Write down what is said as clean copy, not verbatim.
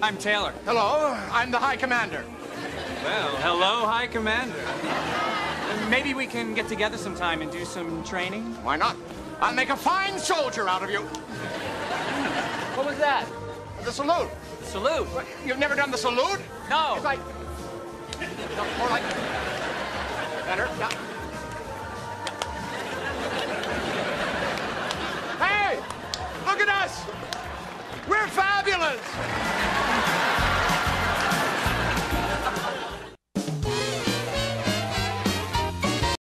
I'm Taylor. Hello, I'm the High Commander. Well, hello, High Commander. Maybe we can get together sometime and do some training? Why not? I'll make a fine soldier out of you. What was that? The salute. Salute. What, you've never done the salute? No. It's like... No, more like... Better. Yeah. Hey! Look at us! We're fabulous!